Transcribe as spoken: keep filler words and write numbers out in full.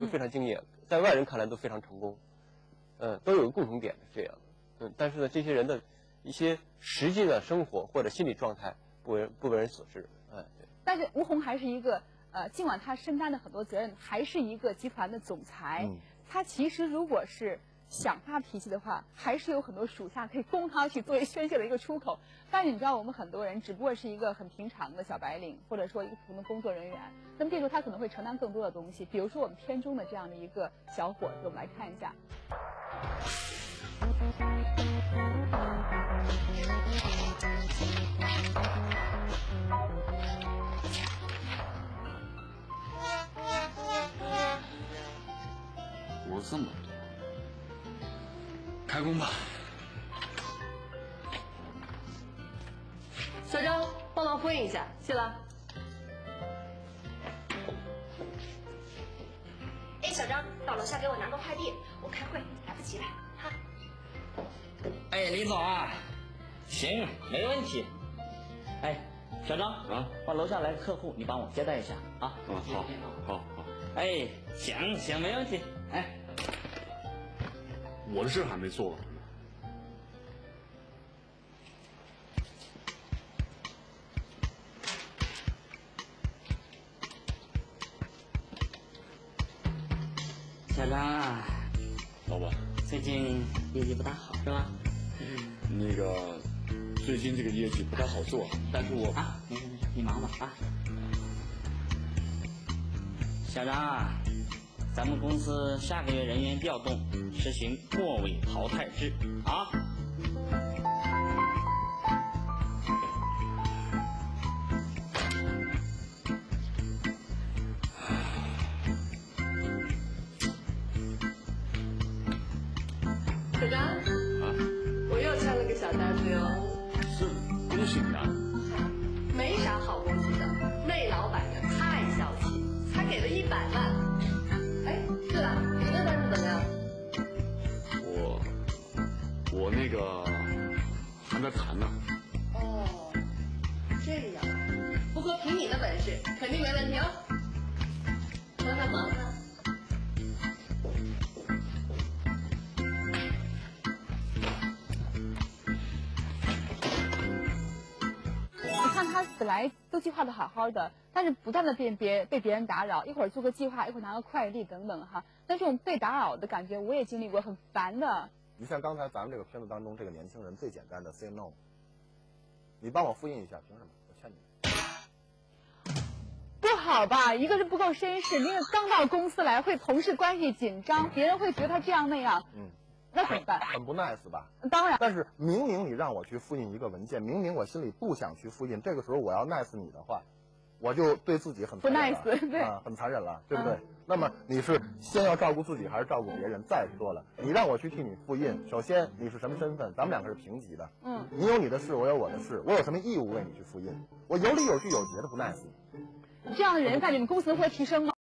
都非常敬业，在外人看来都非常成功，嗯，都有个共同点是这样的，嗯，但是呢，这些人的一些实际的生活或者心理状态不为不为人所知，哎，对。 但是吴红还是一个呃，尽管他身担的很多责任，还是一个集团的总裁。嗯、他其实如果是想发脾气的话，还是有很多属下可以供他去作为宣泄的一个出口。但是你知道，我们很多人只不过是一个很平常的小白领，或者说一个普通的工作人员。那么这时候他可能会承担更多的东西，比如说我们片中的这样的一个小伙子，我们来看一下。 活这么多，开工吧。 小张，帮忙复印一下，谢了。 哎，小张，到楼下给我拿个快递，我开会来不及了，哈。 哎，李总啊，行，没问题。哎，小张啊，我楼下来个客户，你帮我接待一下啊。 嗯，好，好，好。 哎，行行，没问题。哎， 我的事还没做完呢。 小张啊， 老板， 最近业绩不大好是吧？ 那个，最近这个业绩不太好做，但是我啊，没事没事，你忙吧啊。小张啊，咱们公司下个月人员调动，实行末尾淘汰制啊。 小张，啊，我又签了个小单子哟。 是，恭喜你啊！ 没啥好恭喜的，那老板呀太小气，才给了一百万。哎，对了，你的单子怎么样？ 我，我那个还在谈呢。 哦，这样，不过凭你的本事，肯定没问题哦。看看忙呢。 本来都计划的好好的，但是不断的被别被别人打扰，一会儿做个计划，一会儿拿个快递等等哈。但这种被打扰的感觉我也经历过，很烦的。 你像刚才咱们这个片子当中这个年轻人最简单的 say no， 你帮我复印一下，凭什么？我劝你。 不好吧？一个是不够绅士，另一个刚到公司来，会同事关系紧张，别人会觉得他这样那样。嗯。那怎么办？ 很不 nice 吧？ 当然。 但是明明你让我去复印一个文件，明明我心里不想去复印，这个时候我要 nice 你的话，我就对自己很不 nice， 对啊，很残忍了，对不对？嗯、那么你是先要照顾自己还是照顾别人？再说了，你让我去替你复印，首先你是什么身份？咱们两个是平级的，嗯，你有你的事，我有我的事，我有什么义务为你去复印？我有理有据有节的不 nice 你。 这样的人在你们公司会提升吗？